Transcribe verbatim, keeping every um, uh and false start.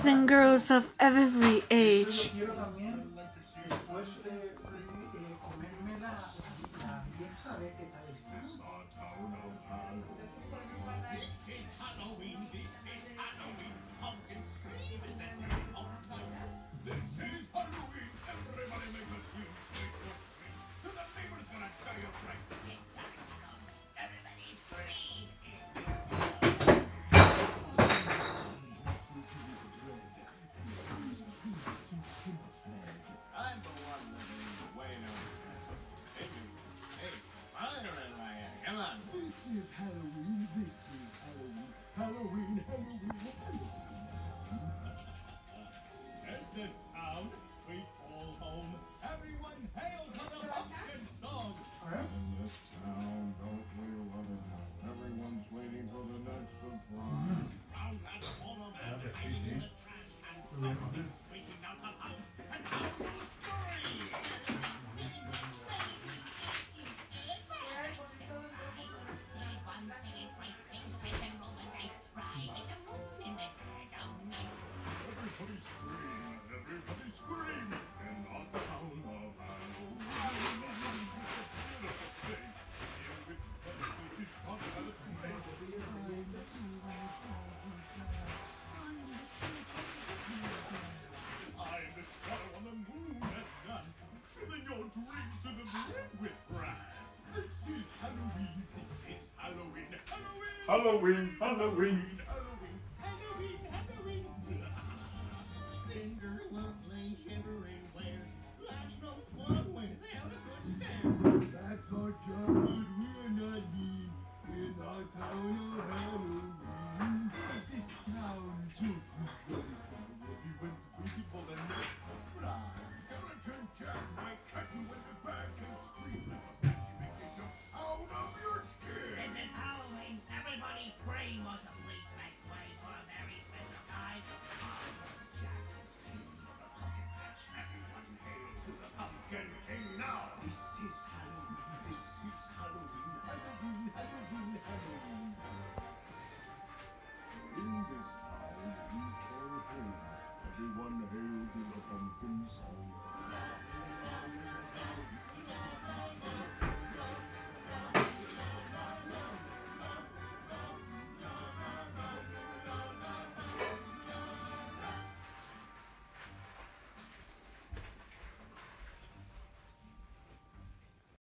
boys and girls of every age. Quiero también, después de, de, eh, comerme la, la pieza, a ver qué tal está. This is Halloween, this is Halloween, pumpkin scream in the dead of night. This is Halloween, everybody make a scene, take a drink. The neighbor's gonna die of fright. Everybody scream! I'm the one living in the Buenos Aires. It is the states of fire and lion. Come on. This is Halloween, this is Halloween, Halloween, Halloween, Halloween. And the town we call home. Everyone hail to the pumpkin dog. In this town, don't we love it how everyone's waiting for the next surprise. Round and corner man hanging in the trash can. Something squeaking out the house. And how you scream! Everybody scream, everybody scream, in the town of Halloween. Beautiful face, filled with blood, which is covered by the tomato. I am the shadow on the moon at night, filling your dreams to the brim with fright. This is Halloween, this is Halloween, Halloween, Halloween, Halloween. Halloween, Halloween, Halloween. Finger lovely, shivering where that's no fun without a good stare. That's our job, but we're not mean. In our town of Halloween, this town too, too